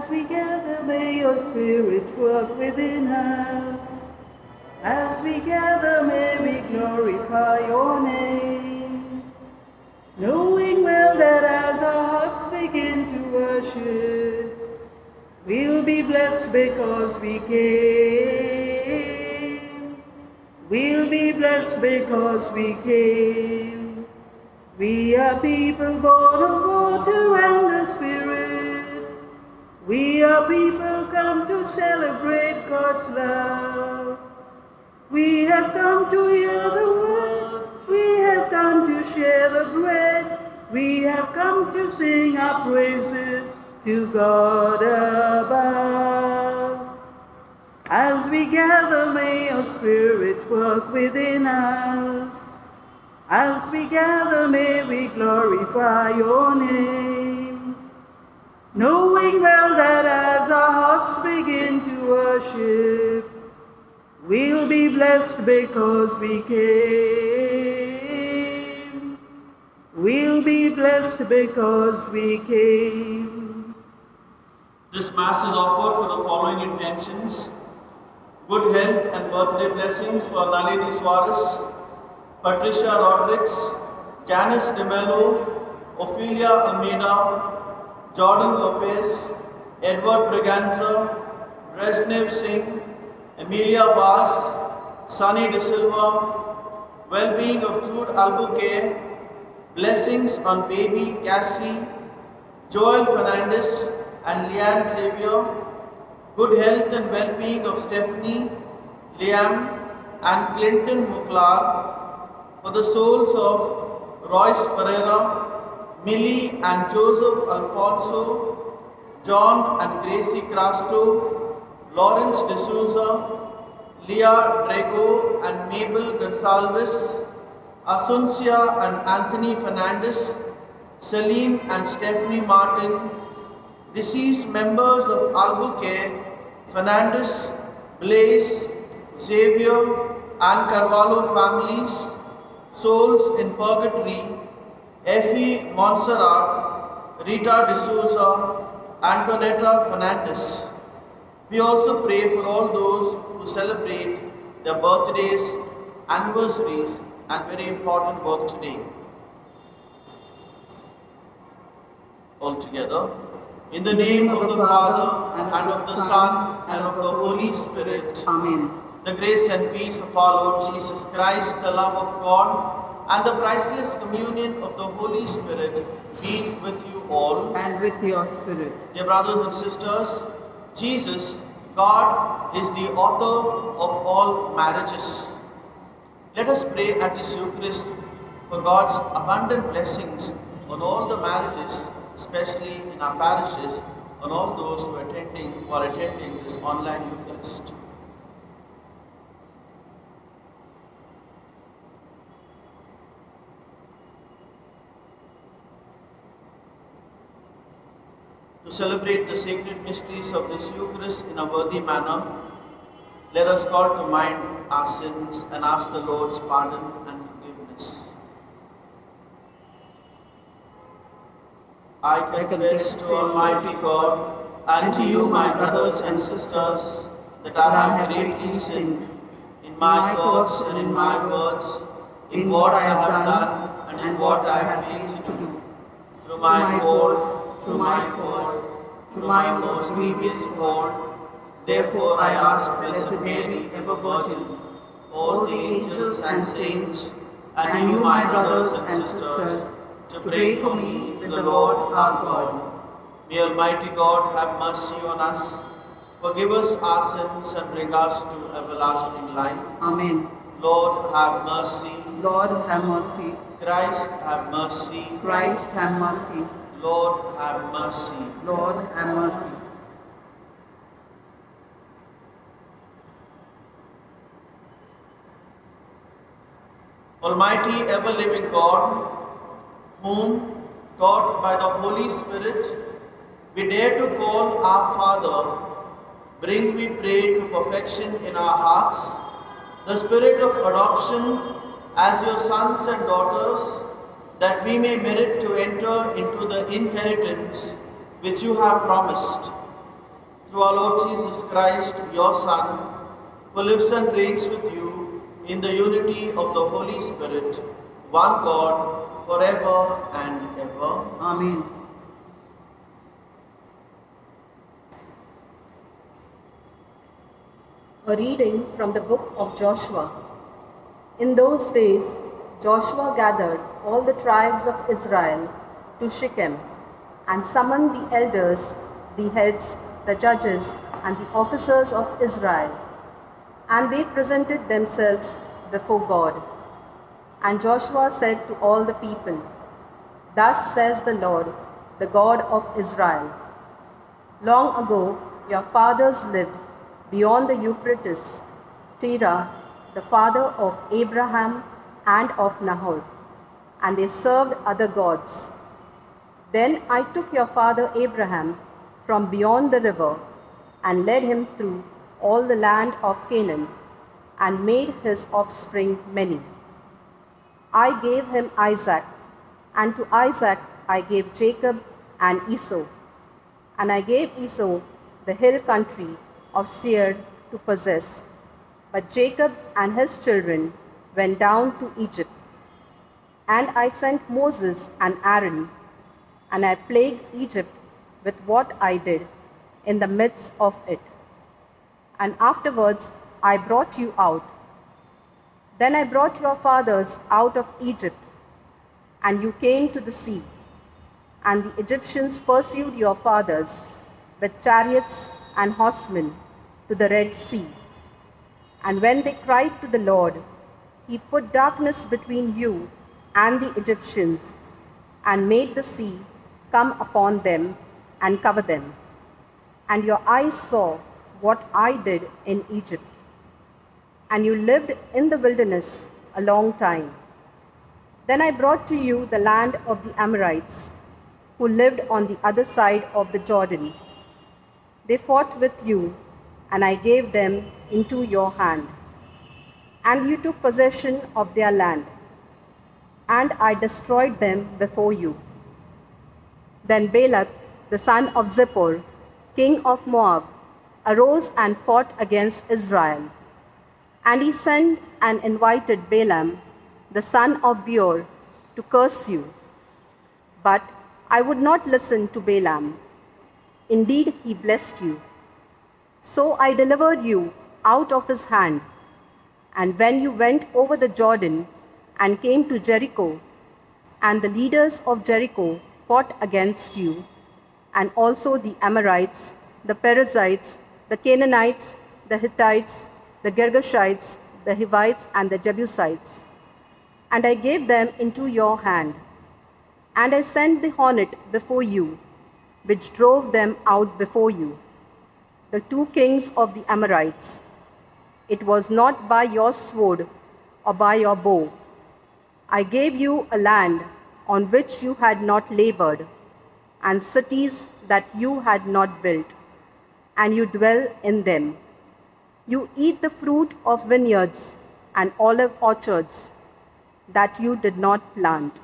As we gather, may your Spirit work within us. As we gather, may we glorify your name, knowing well that as our hearts begin to worship, we'll be blessed because we came. We'll be blessed because we came. We are people born of water and the Spirit. We are people come to celebrate God's love. We have come to hear the word. We have come to share the bread. We have come to sing our praises to God above. As we gather, may your Spirit work within us. As we gather, may we glorify your name, knowing well that as our hearts begin to worship, we'll be blessed because we came. We'll be blessed because we came. This Mass is offered for the following intentions: good health and birthday blessings for Nalini Suarez, Patricia Rodriguez, Janice De Mello, Ophelia Almeida, Jordan Lopez, Edward Braganza, Resnev Singh, Emilia Vaz, Sunny De Silva, well-being of Jude Albuquerque, blessings on baby Cassie, Joel Fernandez and Leanne Xavier, good health and well-being of Stephanie, Liam and Clinton Muklar, for the souls of Royce Pereira, Millie and Joseph Alfonso, John and Gracie Crasto, Lawrence D'Souza, Leah Drago and Mabel Gonsalves, Asuncia and Anthony Fernandez, Salim and Stephanie Martin, deceased members of Albuquerque, Fernandez, Blaze, Xavier and Carvalho families, souls in purgatory, Effie Montserrat, Rita D'Souza, Antonetta Fernandez. We also pray for all those who celebrate their birthdays, anniversaries and very important work today. All together. In the name of the Father, and of the Son, and of the Holy Spirit. Amen. The grace and peace of our Lord Jesus Christ, the love of God, and the priceless communion of the Holy Spirit be with you all. And with your spirit. Dear brothers and sisters, Jesus, God, is the author of all marriages. Let us pray at this Eucharist for God's abundant blessings on all the marriages, especially in our parishes, on all those who are attending this online Eucharist. To celebrate the sacred mysteries of this Eucharist in a worthy manner, let us call to mind our sins and ask the Lord's pardon and forgiveness. I confess to Almighty God and to you, my brothers and sisters, that I have greatly sinned in my thoughts and in my words, in what I have done and in what I have failed to do, through my fault, through my most grievous fault. Therefore I ask Blessed Mary, ever Virgin, all the angels and saints, and you, my brothers and sisters, to pray for me to the Lord our God. May Almighty God have mercy on us, forgive us our sins, and bring us to everlasting life. Amen. Lord, have mercy. Lord, have mercy. Christ, have mercy. Christ, have mercy. Lord, have mercy. Lord, have mercy. Almighty ever-living God, whom, taught by the Holy Spirit, we dare to call our Father, bring, we pray, to perfection in our hearts the spirit of adoption as your sons and daughters, that we may merit to enter into the inheritance which you have promised. through our Lord Jesus Christ, your Son, who lives and reigns with you in the unity of the Holy Spirit, one God, forever and ever. Amen. A reading from the book of Joshua. In those days, Joshua gathered all the tribes of Israel to Shechem and summoned the elders, the heads, the judges, and the officers of Israel. And they presented themselves before God. And Joshua said to all the people, "Thus says the Lord, the God of Israel. Long ago your fathers lived beyond the Euphrates, Terah, the father of Abraham and of Nahor, and they served other gods. Then I took your father Abraham from beyond the river and led him through all the land of Canaan and made his offspring many. I gave him Isaac, and to Isaac I gave Jacob and Esau, and I gave Esau the hill country of Seir to possess. But Jacob and his children went down to Egypt. And I sent Moses and Aaron, and I plagued Egypt with what I did in the midst of it. And afterwards I brought you out. Then I brought your fathers out of Egypt, and you came to the sea. And the Egyptians pursued your fathers with chariots and horsemen to the Red Sea. And when they cried to the Lord, he put darkness between you and the Egyptians, and made the sea come upon them and cover them. And your eyes saw what I did in Egypt. And you lived in the wilderness a long time. Then I brought to you the land of the Amorites, who lived on the other side of the Jordan. They fought with you, and I gave them into your hand. And you took possession of their land, and I destroyed them before you. Then Balak, the son of Zippor, king of Moab, arose and fought against Israel. And he sent and invited Balaam, the son of Beor, to curse you. But I would not listen to Balaam. Indeed, he blessed you. So I delivered you out of his hand. And when you went over the Jordan and came to Jericho, and the leaders of Jericho fought against you, and also the Amorites, the Perizzites, the Canaanites, the Hittites, the Girgashites, the Hivites, and the Jebusites. And I gave them into your hand. And I sent the hornet before you, which drove them out before you, the two kings of the Amorites. It was not by your sword or by your bow. I gave you a land on which you had not labored, and cities that you had not built, and you dwell in them. You eat the fruit of vineyards and olive orchards that you did not plant.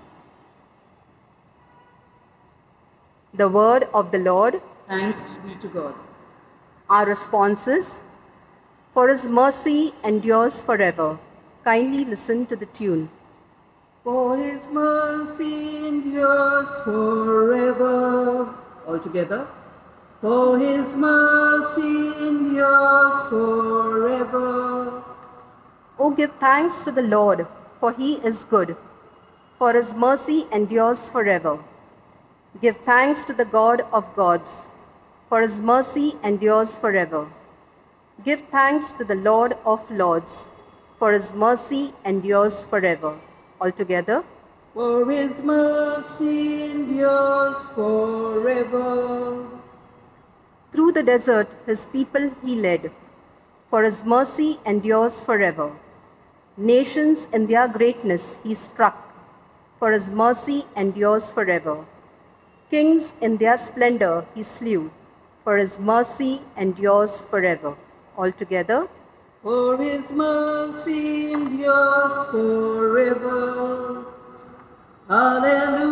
The word of the Lord. Thanks be to God. Our response is, for his mercy endures forever. Kindly listen to the tune. For his mercy endures forever. All together. For his mercy endures forever. Oh, give thanks to the Lord, for he is good, for his mercy endures forever. Give thanks to the God of gods, for his mercy endures forever. Give thanks to the Lord of lords, for his mercy endures forever. Altogether. For his mercy endures forever. Through the desert his people he led, for his mercy endures forever. Nations in their greatness he struck, for his mercy endures forever. Kings in their splendor he slew, for his mercy endures forever. Altogether. For his mercy endures forever.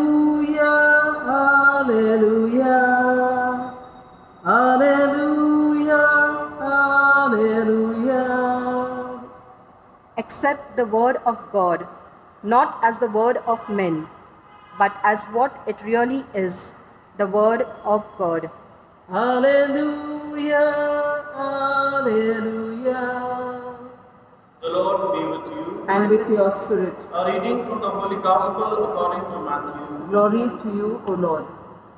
Hallelujah, hallelujah, hallelujah. accept the word of God, not as the word of men, but as what it really is, the word of God. Hallelujah, hallelujah. The Lord be with you. And with your spirit. A reading from the Holy Gospel according to Matthew. Glory to you, O Lord.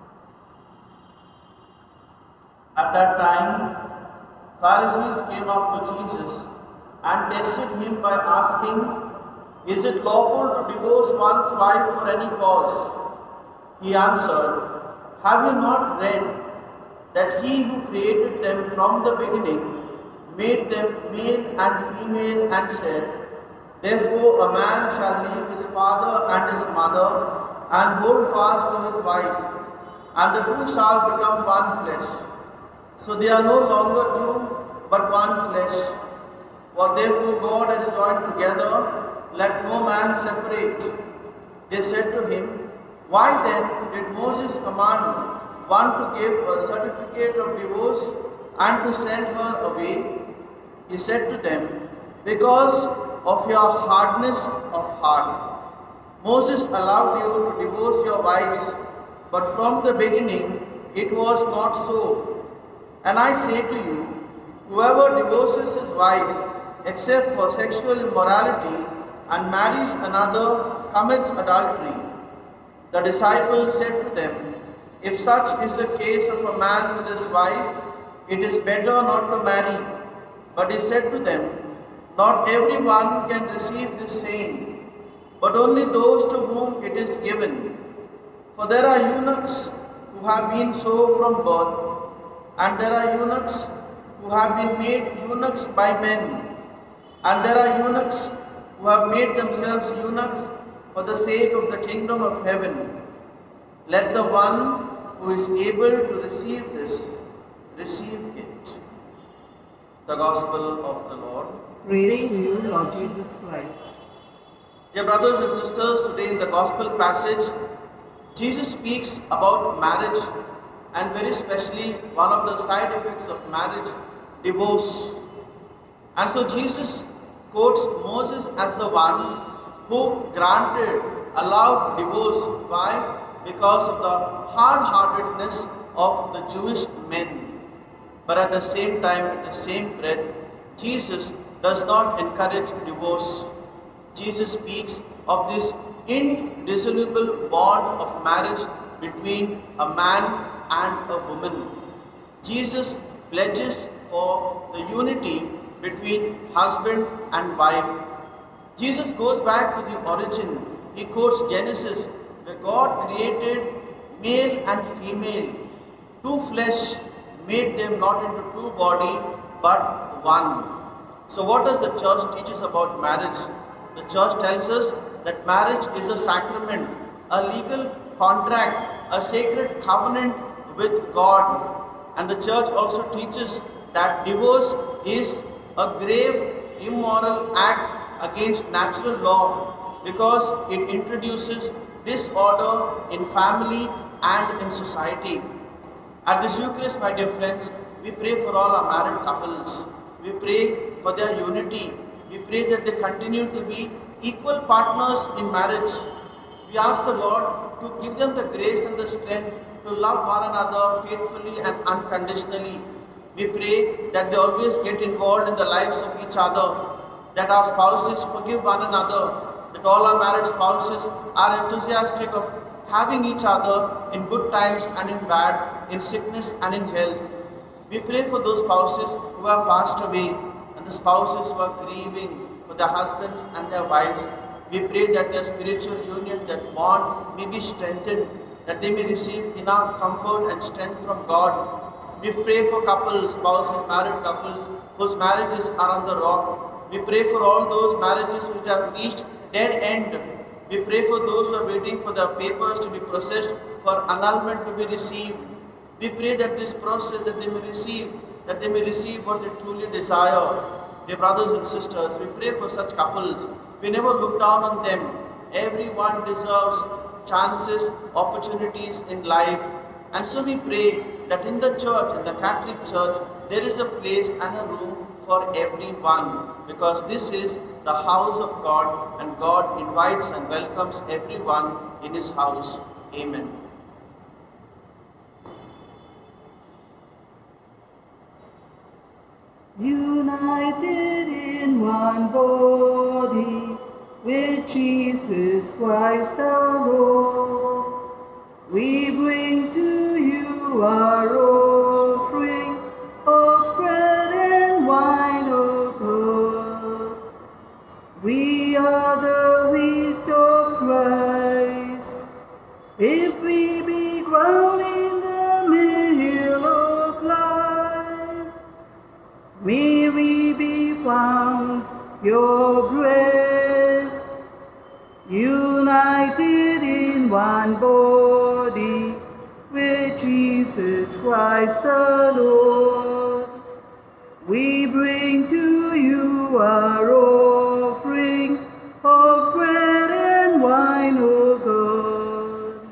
At that time, Pharisees came up to Jesus and tested him by asking, "Is it lawful to divorce one's wife for any cause?" He answered, "Have you not read that he who created them from the beginning made them male and female and said, 'Therefore a man shall leave his father and his mother and hold fast to his wife, and the two shall become one flesh.' So they are no longer two, but one flesh. What therefore God has joined together, let no man separate." They said to him, "Why then did Moses command one to give a certificate of divorce and to send her away?" He said to them, "Because of your hardness of heart. Moses allowed you to divorce your wives, but from the beginning it was not so. And I say to you, whoever divorces his wife except for sexual immorality and marries another commits adultery." The disciples said to them, "If such is the case of a man with his wife, it is better not to marry." But he said to them, "Not everyone can receive this saying, but only those to whom it is given. For there are eunuchs who have been so from birth, and there are eunuchs who have been made eunuchs by men, and there are eunuchs who have made themselves eunuchs for the sake of the kingdom of heaven. Let the one who is able to receive this, receive it." The Gospel of the Lord. Praise to you, Lord Jesus Christ. Dear brothers and sisters, today in the Gospel passage, Jesus speaks about marriage, and very specially one of the side effects of marriage, divorce. And so Jesus quotes Moses as the one who allowed divorce. Why? Because of the hard-heartedness of the Jewish men. But at the same time, at the same breath, Jesus does not encourage divorce. Jesus speaks of this indissoluble bond of marriage between a man and a woman. Jesus pledges for the unity between husband and wife. Jesus goes back to the origin. He quotes Genesis, where God created male and female. Two flesh made them not into two body, but one. So what does the church teach us about marriage? The church tells us that marriage is a sacrament, a legal contract, a sacred covenant with God. And the church also teaches that divorce is a grave immoral act against natural law, because it introduces disorder in family and in society. At this Eucharist, my dear friends, we pray for all our married couples. We pray for their unity. We pray that they continue to be equal partners in marriage. We ask the Lord to give them the grace and the strength to love one another faithfully and unconditionally. We pray that they always get involved in the lives of each other, that our spouses forgive one another, that all our married spouses are enthusiastic of having each other in good times and in bad, in sickness and in health. We pray for those spouses who have passed away and the spouses who are grieving for their husbands and their wives. We pray that their spiritual union, that bond may be strengthened, that they may receive enough comfort and strength from God. We pray for couples, spouses, married couples whose marriages are on the rock. We pray for all those marriages which have reached dead end. We pray for those who are waiting for their papers to be processed, for annulment to be received. We pray that this process, that they may receive what they truly desire. Dear brothers and sisters, we pray for such couples. We never look down on them. Everyone deserves chances, opportunities in life. And so we pray that in the church, in the Catholic Church, there is a place and a room for everyone, because this is the house of God, and God invites and welcomes everyone in his house. Amen. United in one body, with Jesus Christ our Lord, we bring to you our offering of bread and wine, O God. We are the wheat of Christ, if we be ground in the mill of life. May we be found your bread, united in one body, with Jesus Christ the Lord. We bring to you our offering of bread and wine, O God.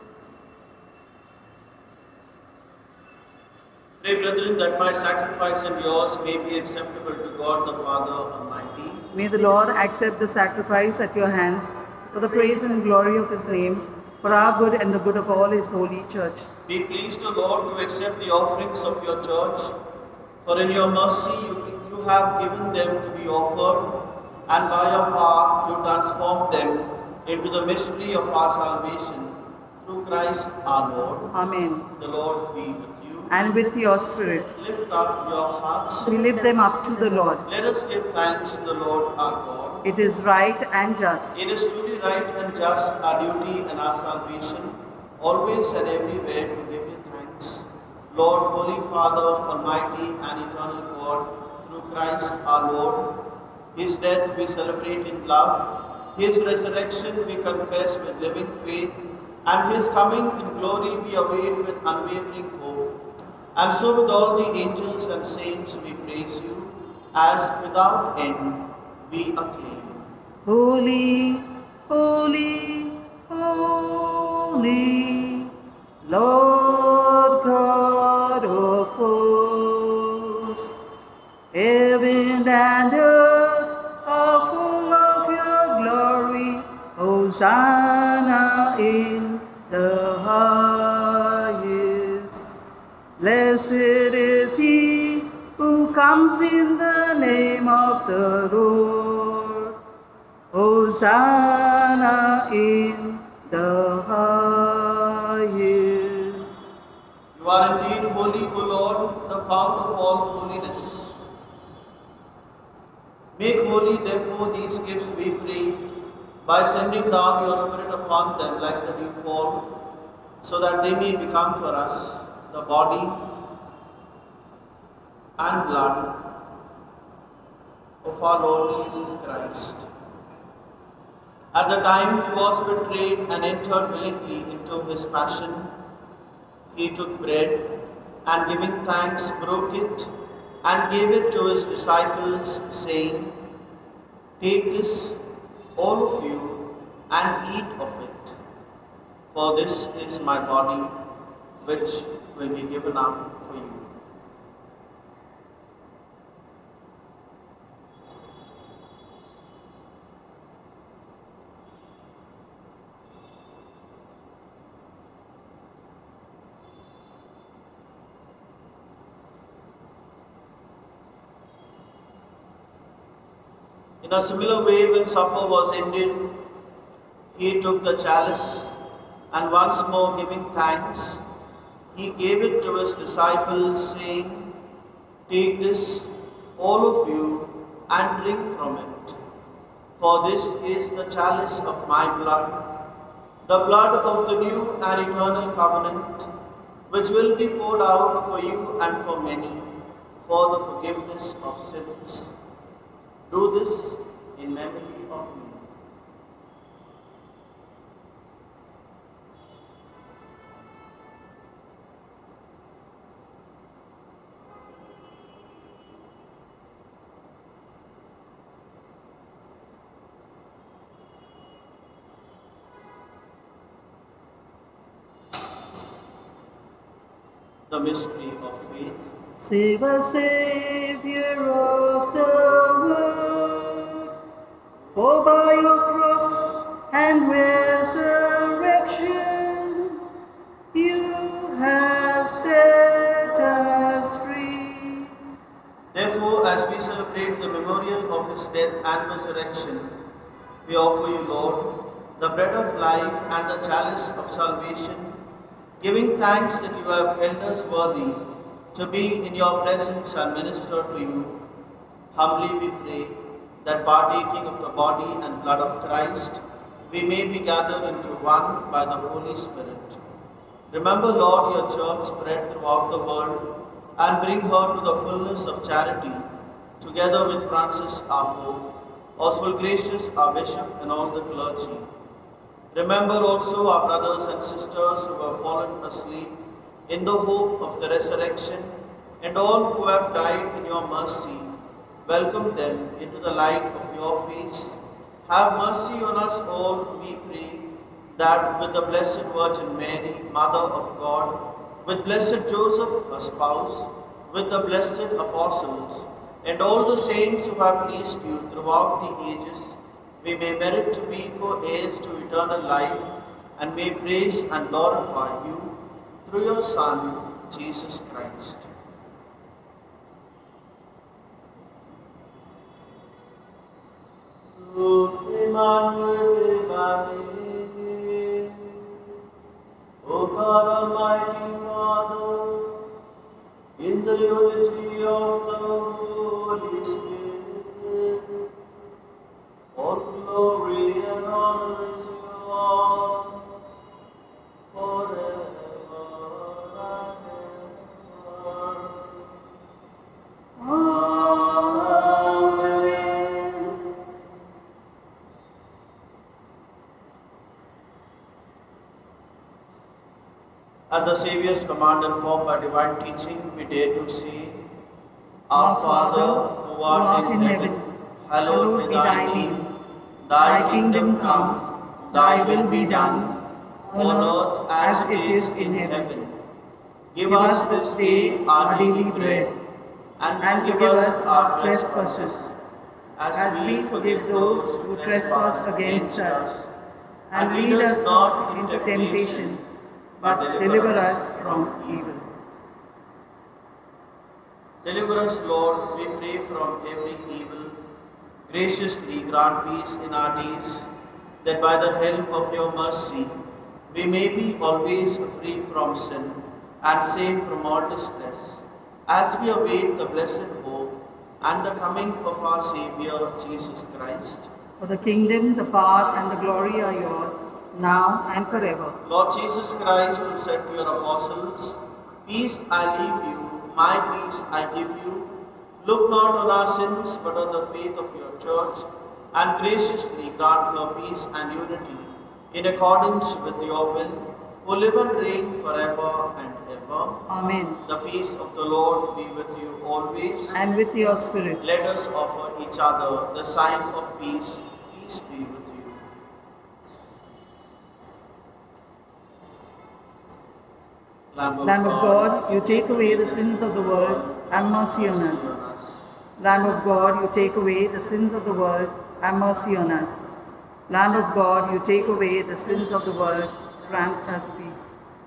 Pray, brethren, that my sacrifice and yours may be acceptable to God the Father Almighty. May the Lord accept the sacrifice at your hands for the praise and glory of his name, for our good and the good of all his holy church. Be pleased, O Lord, to accept the offerings of your church, for in your mercy you have given them to be offered, and by your power you transformed them into the mystery of our salvation, through Christ our Lord. Amen. The Lord be with you. And with your spirit, Lift up your hearts. we lift them up to the Lord. Let us give thanks to the Lord our God. It is right and just. It is truly right and just, our duty and our salvation, always and everywhere to give you thanks. Lord, Holy Father, Almighty and eternal God, through Christ our Lord, his death we celebrate in love, his resurrection we confess with living faith, and his coming in glory we await with unwavering hope. And so with all the angels and saints we praise you, as without end we acclaim. Holy, holy, holy, Lord God of hosts. Heaven and earth are full of your glory. Hosanna in the highest. Blessed is he who comes in the name of the Lord. Hosanna in the highest. You are indeed holy, O Lord, the fount of all holiness. Make holy, therefore, these gifts, we pray, by sending down your Spirit upon them like the dewfall, so that they may become for us the body and blood of our Lord Jesus Christ. At the time he was betrayed and entered willingly into his passion, he took bread and, giving thanks, broke it and gave it to his disciples, saying, "Take this, all of you, and eat of it, for this is my body, which will be given up for you." In a similar way, when supper was ended, he took the chalice, and once more giving thanks, he gave it to his disciples, saying, "Take this, all of you, and drink from it, for this is the chalice of my blood, the blood of the new and eternal covenant, which will be poured out for you and for many, for the forgiveness of sins. Do this in memory of me." The mystery of faith. Save us, Savior of the world. For by your cross and resurrection, you have set us free. Therefore, as we celebrate the memorial of his death and resurrection, we offer you, Lord, the bread of life and the chalice of salvation, giving thanks that you have held us worthy to be in your presence and minister to you. Humbly we pray that partaking of the body and blood of Christ, we may be gathered into one by the Holy Spirit. Remember, Lord, your church spread throughout the world, and bring her to the fullness of charity, together with Francis our Pope, Oswald Gracious our Bishop, and all the clergy. Remember also our brothers and sisters who have fallen asleep in the hope of the resurrection, and all who have died in your mercy. Welcome them into the light of your face. Have mercy on us all, we pray, that with the Blessed Virgin Mary, Mother of God, with blessed Joseph, her spouse, with the blessed apostles, and all the saints who have pleased you throughout the ages, we may merit to be co-heirs to eternal life, and may praise and glorify you through your Son, Jesus Christ. O God, Almighty Father, in the unity of the Holy Spirit, all glory and honor is yours forever and ever. Amen. At the Saviour's command and formed by divine teaching, we dare to say, Our Father, who art in heaven, hallowed be thy name. Thy kingdom come, thy will be done, on earth as it is in heaven. Give us this day our daily bread, and forgive us our trespasses, As we forgive those who trespass against us. And lead us not into temptation, but deliver us from evil. Deliver us, Lord, we pray, from every evil. Graciously grant peace in our days, that by the help of your mercy, we may be always free from sin and safe from all distress, as we await the blessed hope and the coming of our Saviour, Jesus Christ. For the kingdom, the power, and the glory are yours, now and forever. Lord Jesus Christ, who said to your apostles, Peace I leave you, my peace I give you. Look not on our sins, but on the faith of your church, and graciously grant her peace and unity, in accordance with your will, who live and reign forever and ever. Amen. The peace of the Lord be with you always. And with your spirit. Let us offer each other the sign of peace. Peace be with you. Lamb of God, you take away the sins of the world, have mercy on us. Lamb of God, you take away the sins of the world, have mercy on us. Lamb of God, you take away the sins of the world, grant us peace.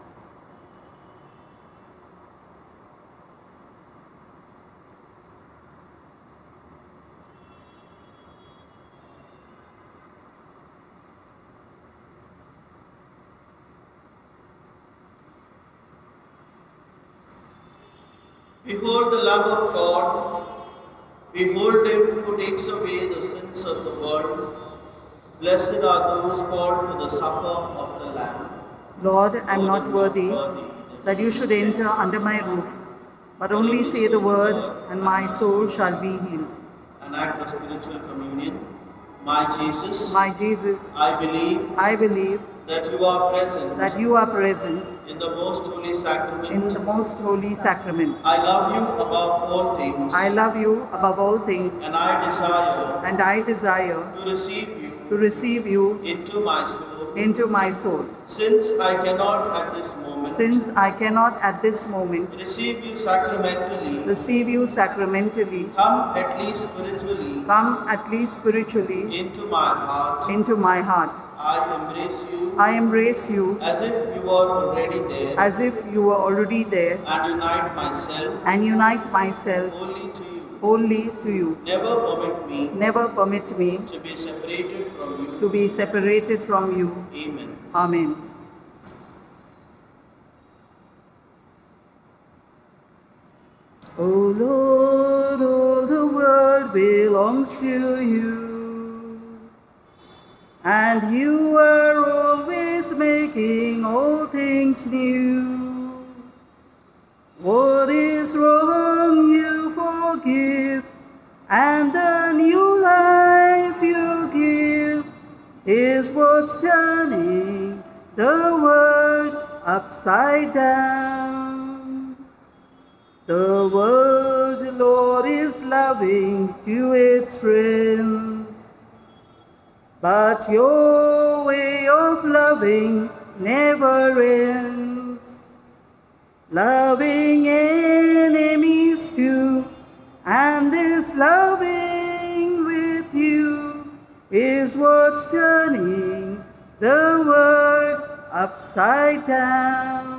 Behold the Lamb of God. Behold him who takes away the sins of the world. Blessed are those called to the supper of the Lamb. Lord, I am not worthy that you should enter under my roof, but only say the word, and my soul shall be healed. An act of spiritual communion. My Jesus, My Jesus, I believe I believe that you are present that you are present in the most holy sacrament. in the most holy sacrament. I love you above all things, I love you above all things, and I desire and I desire to receive you to receive you into my soul. into my soul. Since I cannot at this moment Since I cannot at this moment receive you sacramentally, receive you sacramentally, come at least spiritually come at least spiritually into my heart. into my heart. I embrace you I embrace you as if you were already there, as if you were already there, and unite myself and unite myself wholly to you. wholly to you. Never permit me Never permit me to be separated from you. to be separated from you. Amen. Amen. O Lord, all the world belongs to you, and you are always making all things new. What is wrong you forgive, and the new life you give is what's turning the world upside down. The world, Lord, is loving to its friends, but your way of loving never ends. Loving enemies too, and this loving with you is what's turning the world upside down.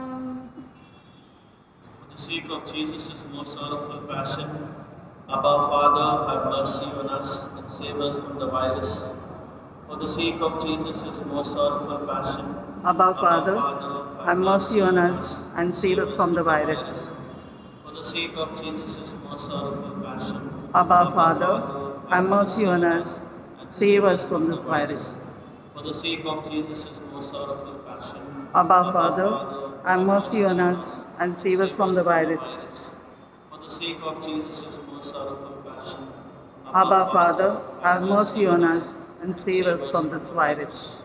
For the sake of Jesus' most sorrowful passion, Abba Father, have mercy on us and save us from the virus. For the sake of Jesus' most sorrowful passion, Abba Father, have mercy on us and save us from the virus. For the sake of Jesus' most sorrowful passion, Abba Father, have mercy on us, save us from this virus. For the sake of Jesus' most sorrowful passion, Abba Father, have mercy on us and save us from the virus. For the sake of Jesus' most sorrowful passion, Abba Father, have mercy on us and save us from this virus.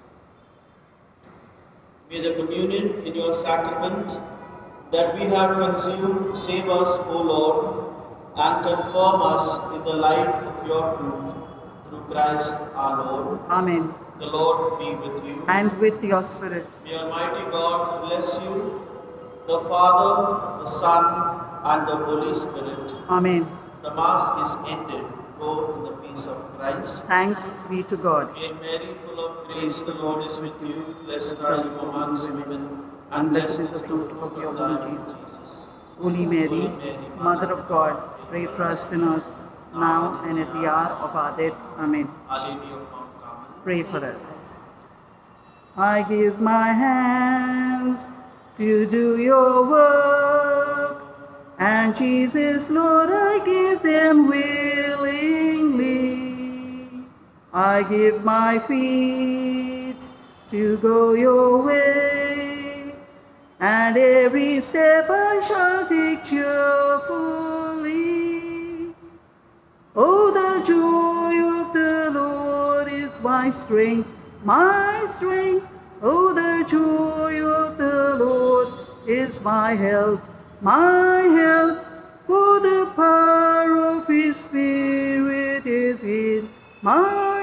May the communion in your sacrament that we have consumed save us, O Lord, and confirm us in the light of your truth, through Christ our Lord. Amen. The Lord be with you. And with your spirit. May Almighty God bless you, the Father, the Son, and the Holy Spirit. Amen. The Mass is ended. Go in the peace of Christ. Thanks be to God. Hail Mary, full of grace, the Lord is with you. Blessed are you amongst women, And blessed is the fruit of your womb, Jesus. Holy Mary, Mother of God, pray for us sinners, now and at the hour of our death. Amen. Our Lady of Mount Carmel. Pray for us. I give my hands to do your work, and Jesus, Lord, I give them willingly. I give my feet to go your way, and every step I shall take cheerfully. Oh, the joy of the Lord is my strength, my strength. Oh, the joy of the Lord is my help, my help. For the power of His Spirit is in my